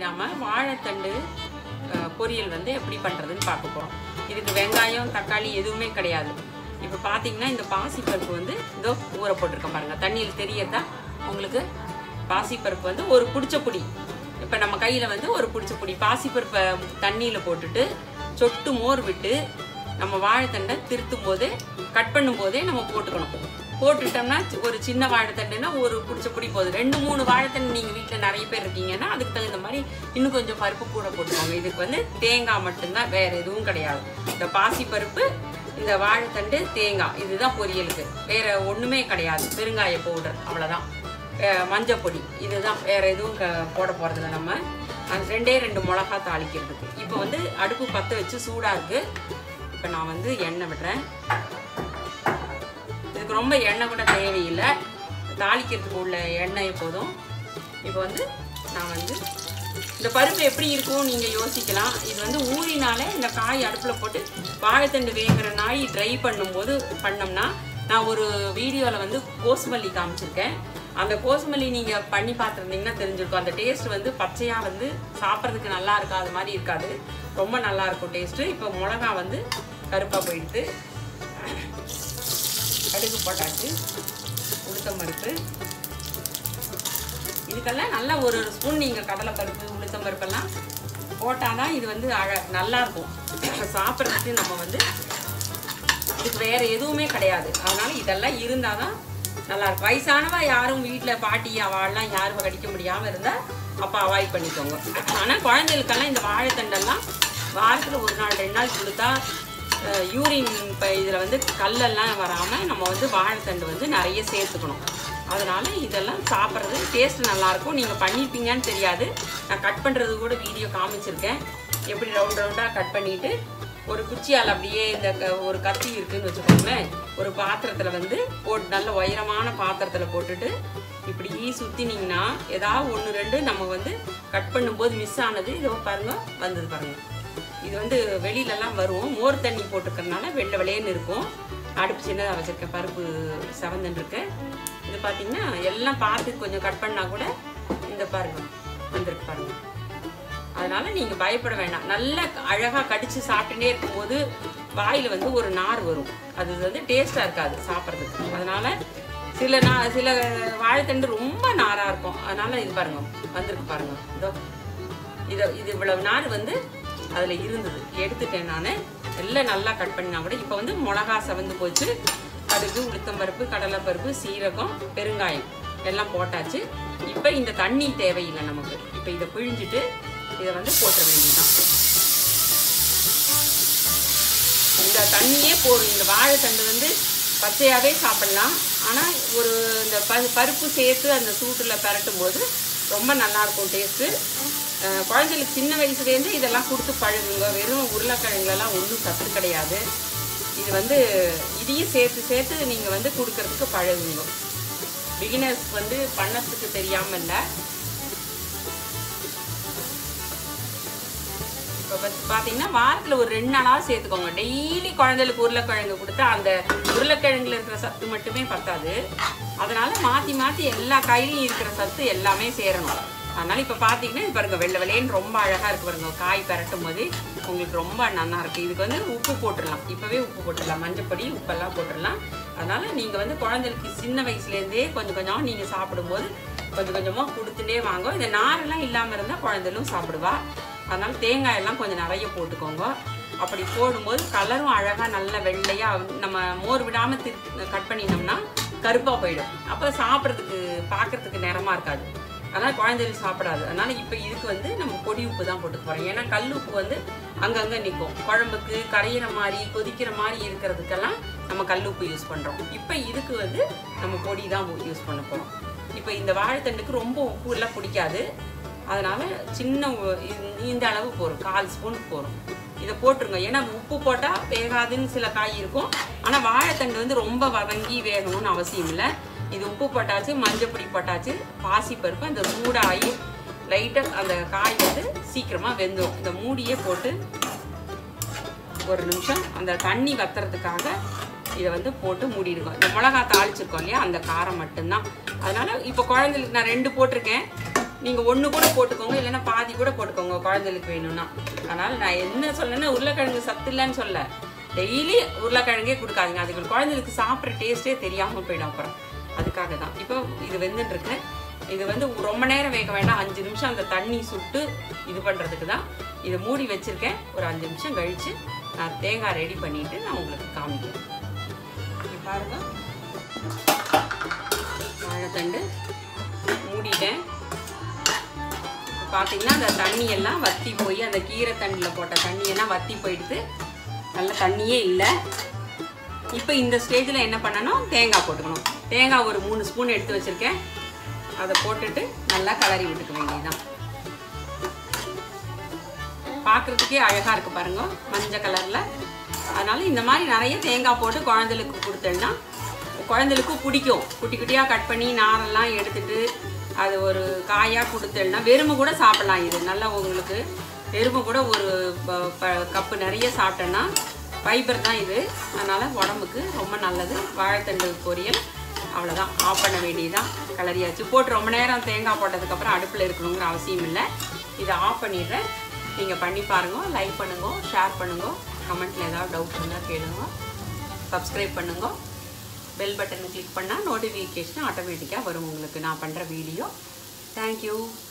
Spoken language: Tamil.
இல்லாமல் வாழைத்தண்டு பொரியல் வந்து எப்படி பண்ணுறதுன்னு பார்க்க போகிறோம். இதுக்கு வெங்காயம் தக்காளி எதுவுமே கிடையாது. இப்போ பார்த்தீங்கன்னா இந்த பாசிப்பருப்பு வந்து இதோ ஊற போட்டிருக்கேன் பாருங்கள். தண்ணியில் தெரியறதா உங்களுக்கு? பாசிப்பருப்பு வந்து ஒரு பிடிச்ச பொடி. இப்போ நம்ம கையில் வந்து ஒரு பிடிச்ச பொடி பாசிப்பருப்பை தண்ணியில் போட்டுட்டு சொட்டு மோர் விட்டு நம்ம வாழைத்தண்டை திருத்தும் போது கட் பண்ணும் போதே நம்ம போட்டுக்கணும். போட்டுட்டோம்னா ஒரு சின்ன வாழைத்தண்டுன்னா ஒரு பிடிச்ச பொடி போதும். 2-3 வாழைத்தண்டு நீங்கள் வீட்டில் நிறைய பேர் இருக்கீங்கன்னா அதுக்கு தகுந்த மாதிரி இன்னும் கொஞ்சம் பருப்பு கூட போட்டுக்கோங்க. இதுக்கு வந்து தேங்காய் மட்டும்தான், வேறு எதுவும் கிடையாது. இந்த பாசிப்பருப்பு, இந்த வாழைத்தண்டு, தேங்காய், இதுதான் பொரியலுக்கு. வேறு ஒன்றுமே கிடையாது. பெருங்காய பவுடர் அவ்வளோதான், மஞ்சள் பொடி, இதுதான். வேறு எதுவும் போட போகிறதில்ல. நம்ம அது 2 மிளகா தாளிக்கிறதுக்கு. இப்போ வந்து அடுப்பு பற்ற வச்சு சூடாக இருக்குது. இப்போ நான் வந்து எண்ணெய் விடுறேன். இதுக்கு ரொம்ப எண்ணெய் கூட தேவையில்லை, தாளிக்கிறதுக்கு உள்ள எண்ணெய் போதும். இப்போ வந்து நான் வந்து இந்த பருப்பு எப்படி இருக்கும் நீங்கள் யோசிக்கலாம். இது வந்து ஊறினாலே இந்த காய் அடுப்பில் போட்டு வாழைத்தண்டு வேகிற நாய் ட்ரை பண்ணும்போது பண்ணோம்னா, நான் ஒரு வீடியோவில் வந்து கோசுமல்லி காமிச்சிருக்கேன். அந்த கோசுமல்லி நீங்கள் பண்ணி பார்த்துருந்தீங்கன்னா தெரிஞ்சிருக்கும். அந்த டேஸ்ட் வந்து பச்சையாக வந்து சாப்பிட்றதுக்கு நல்லா இருக்காது மாதிரி இருக்காது, ரொம்ப நல்லாயிருக்கும் டேஸ்ட்டு. இப்போ மிளகா வந்து கருப்பாக போயிடுது. கடுகு போட்டாச்சு, உளுத்தம்பருப்பு, இதுக்கெல்லாம் நல்லா ஒரு ஸ்பூன் நீங்கள் கடலைப்பருப்பு உளுத்தம்பருப்பெல்லாம் போட்டால் தான் இது வந்து நல்லாயிருக்கும் சாப்பிட்றதுக்கு. நம்ம வந்து இதுக்கு வேறு எதுவுமே கிடையாது. அதனால் இதெல்லாம் இருந்தால் தான் நல்லாயிருக்கும். வயசானவா யாரும் வீட்டில் பாட்டி அவெல்லாம் யாரும் கடிக்க முடியாமல் இருந்தால் அப்போ அவாய்ட் பண்ணிக்கோங்க. ஆனால் குழந்தைகளுக்கெல்லாம் இந்த வாழைத்தண்டெல்லாம் வாரத்தில் 1 நாள் 2 நாள் கொடுத்தா யூரின் இப்போ இதில் வந்து கல்லெல்லாம் வராமல் நம்ம வந்து வாழைத்தண்டு வந்து நிறைய சேர்த்துக்கணும். அதனால் இதெல்லாம் சாப்பிட்றது டேஸ்ட் நல்லாயிருக்கும். நீங்கள் பண்ணியிருப்பீங்கன்னு தெரியாது, நான் கட் பண்ணுறது கூட வீடியோ காமிச்சிருக்கேன். எப்படி ரவுண்டாக கட் பண்ணிவிட்டு ஒரு குச்சியால் அப்படியே இந்த ஒரு கத்தி இருக்குதுன்னு வச்சுக்கோங்களேன், ஒரு பாத்திரத்தில் வந்து போட்டு நல்ல உயரமான பாத்திரத்தில் போட்டுட்டு இப்படி சுற்றினீங்கன்னா ஏதாவது 1-2 நம்ம வந்து கட் பண்ணும்போது மிஸ் ஆனது இதோ பாருங்கள் வந்தது பாருங்கள். இது வந்து வெளியிலலாம் வரும், மோர் தண்ணி போட்டுக்கிறதுனால வெள்ளை வெள்ளையன்னு இருக்கும். அடுப்பு சின்னதாக வச்சுருக்கேன், பருப்பு செவந்துருக்கு. இது பார்த்திங்கன்னா எல்லாம் பார்த்து கொஞ்சம் கட் பண்ணால் கூட இந்த பாருங்கள் வந்துருக்கு பாருங்கள். அதனால் நீங்கள் பயப்பட வேண்டாம். நல்லா அழகாக கடித்து சாப்பிட்டுட்டே இருக்கும்போது வாயில் வந்து ஒரு நார் வரும், அது வந்து டேஸ்ட்டாக இருக்காது சாப்பிட்றதுக்கு. அதனால் சில வாழைத்தண்டு ரொம்ப நாராக இருக்கும். அதனால் இது பாருங்கள் வந்துருக்கு பாருங்கள். இது இவ்வளவு நார் வந்து அதில் இருந்தது, எடுத்துட்டேன் நான். எல்லாம் நல்லா கட் பண்ணினா கூட இப்போ வந்து மிளகா செவந்து போச்சு. கடுகு உளுத்தம்பருப்பு கடலைப்பருப்பு சீரகம் பெருங்காயம் எல்லாம் போட்டாச்சு. இப்போ இந்த தண்ணி தேவையில்லை நமக்கு. இப்போ இதை பிழிஞ்சிட்டு இதை வந்து போட்டுற வேண்டியதுதான். இந்த தண்ணியே போடும். இந்த வாழைத்தண்டு வந்து பச்சையாகவே சாப்பிட்லாம். ஆனால் ஒரு இந்த பருப்பு சேர்த்து அந்த சூட்டில் பரட்டும் போது ரொம்ப நல்லாயிருக்கும் டேஸ்ட்டு. குழந்தைகளுக்கு சின்ன வயசுலேருந்து இதெல்லாம் கொடுத்து பழகுங்க. வெறும் உருளைக்கிழங்குலாம் ஒன்றும் சத்து கிடையாது. இது வந்து இதையும் சேர்த்து நீங்கள் வந்து கொடுக்கறதுக்கு பழகுங்க. பிகினர்ஸ் வந்து பண்ணத்துக்கு தெரியாமல் இல்லை. இப்போ பார்த்தீங்கன்னா வாரத்தில் ஒரு 2 நாளாக சேர்த்துக்கோங்க. டெய்லி குழந்தைகளுக்கு உருளைக்கிழங்கு கொடுத்தா அந்த உருளைக்கிழங்குல இருக்கிற சத்து மட்டுமே பத்தாது. அதனால் மாற்றி எல்லா காயிலையும் இருக்கிற சத்து எல்லாமே சேரணும். அதனால் இப்போ பார்த்தீங்கன்னா இது பாருங்கள் வெள்ளை வெள்ளையன்னு ரொம்ப அழகாக இருக்குது பாருங்கள். காய் பரட்டும் போது உங்களுக்கு ரொம்ப நல்லா இருக்குது. இதுக்கு வந்து உப்பு போட்டுடலாம், இப்போவே உப்பு போட்டுடலாம், மஞ்சப்பொடி உப்பெல்லாம் போட்டுடலாம். அதனால் நீங்கள் வந்து குழந்தைகளுக்கு சின்ன வயசுலேருந்தே கொஞ்சம் நீங்கள் சாப்பிடும்போது கொஞ்சமாக கொடுத்துட்டே வாங்க. இந்த நாரெல்லாம் இல்லாமல் இருந்தால் குழந்தைகளும் சாப்பிடுவா. அதனால் தேங்காயெல்லாம் கொஞ்சம் நிறைய போட்டுக்கோங்க. அப்படி போடும்போது கலரும் அழகாக நல்ல வெள்ளையாக, நம்ம மோர் விடாமல் கட் பண்ணினோம்னா கருப்பாக போயிடும். அப்போ சாப்பிட்றதுக்கு பார்க்குறதுக்கு நிறமாக இருக்காது. அதனால் குழந்தைகள் சாப்பிடாது. அதனால் இப்போ இதுக்கு வந்து நம்ம பொடி உப்பு தான் போட்டு போகிறோம். ஏன்னா கல் உப்பு வந்து அங்கங்கே நிற்கும். குழம்புக்கு கரையிற மாதிரி கொதிக்கிற மாதிரி இருக்கிறதுக்கெல்லாம் நம்ம கல் உப்பு யூஸ் பண்ணுறோம். இப்போ இதுக்கு வந்து நம்ம பொடி தான் யூஸ் பண்ண போகிறோம். இப்போ இந்த வாழைத்தண்டுக்கு ரொம்ப உப்பு எல்லாம் பிடிக்காது. அதனால் சின்ன இந்த அளவு போகிறோம், 1/4 ஸ்பூன் போகிறோம். இதை போட்டுருங்க. ஏன்னா உப்பு போட்டால் வேகாதுன்னு சில காய் இருக்கும். ஆனால் வாழைத்தண்டு வந்து ரொம்ப வதங்கி வேகணும்னு அவசியம் இல்லை. இது உப்பு போட்டாச்சு, மஞ்சள் பொடி போட்டாச்சு, பாசிப்பருப்பு அந்த சூடாகி லைட்டாக அந்த காய் வந்து சீக்கிரமாக வெந்துடும். இந்த மூடியே போட்டு 1 நிமிஷம் அந்த தண்ணி வத்துறதுக்காக இதை வந்து போட்டு மூடிடுங்க. இந்த மிளகா தாளிச்சிருக்கோம் இல்லையா, அந்த காரம் மட்டும்தான். அதனால் இப்போ குழந்தைகளுக்கு நான் 2 போட்டிருக்கேன். நீங்கள் ஒன்று கூட போட்டுக்கோங்க, இல்லைன்னா பாதி கூட போட்டுக்கோங்க குழந்தைகளுக்கு வேணும்னா. அதனால் நான் என்ன சொல்லணுன்னா உருளைக்கிழங்கு சத்து இல்லைன்னு சொல்ல, டெய்லி உருளைக்கிழங்கே கொடுக்காதீங்க. அதுக்கு குழந்தைகளுக்கு சாப்பிட்ற டேஸ்ட்டே தெரியாமல் போயிடும் அப்புறம். அதுக்காக தான். இப்போ இது வெந்துட்டுருக்கு. இது வந்து ரொம்ப நேரம் வேக வேண்டாம், 5 நிமிஷம் அந்த தண்ணி சுட்டு இது பண்ணுறதுக்கு தான் இதை மூடி வச்சுருக்கேன். ஒரு 5 நிமிஷம் கழித்து நான் தேங்காய் ரெடி பண்ணிவிட்டு நான் உங்களுக்கு காமிக்கிறேன். இங்கே பாருங்கள், வாழைத்தண்டு மூடிட்டேன். பார்த்தீங்கன்னா அந்த தண்ணியெல்லாம் வற்றி போய், அந்த கீரை தண்டில் போட்ட தண்ணியெல்லாம் வற்றி போயிடுது, நல்ல தண்ணியே இல்லை. இப்போ இந்த ஸ்டேஜில் என்ன பண்ணணும், தேங்காய் போட்டுக்கணும். தேங்காய் ஒரு 3 ஸ்பூன் எடுத்து வச்சுருக்கேன். அதை போட்டுட்டு நல்லா கலரி விட்டுக்க வேண்டியதுதான். பார்க்குறதுக்கே அழகாக இருக்குது பாருங்க, மஞ்சள் கலரில். அதனால் இந்த மாதிரி நிறைய தேங்காய் போட்டு குழந்தைகளுக்கு கொடுத்தேன்னா குழந்தைகளுக்கும் பிடிக்கும். குட்டி குட்டியாக கட் பண்ணி நாரெல்லாம் எடுத்துட்டு அது ஒரு காயாக கொடுத்தேன்னா வெறுமை கூட சாப்பிட்லாம். இது நல்லா உங்களுக்கு வெறுமை கூட ஒரு கப்பு நிறைய சாப்பிட்டேன்னா ஃபைபர் தான் இது. அதனால் உடம்புக்கு ரொம்ப நல்லது. வாழைத்தண்டு பொரியல் அவ்வளோதான். ஆஃப் பண்ண வேண்டியதான். கலரியாச்சு போட்டு ரொம்ப நேரம் தேங்காய் போட்டதுக்கப்புறம் அடுப்பில் இருக்கணுங்கிற அவசியம் இல்லை. இதை ஆஃப் பண்ணிடுறேன். நீங்கள் பண்ணி பாருங்க. லைக் பண்ணுங்க, ஷேர் பண்ணுங்க, கமெண்ட்டில் ஏதாவது டவுட் இருந்தால் கேளுங்க, சப்ஸ்கிரைப் பண்ணுங்க. பெல் பட்டன் கிளிக் பண்ணால் நோட்டிஃபிகேஷன் ஆட்டோமேட்டிக்காக வரும் உங்களுக்கு நான் பண்ணுற வீடியோ. தேங்க்யூ.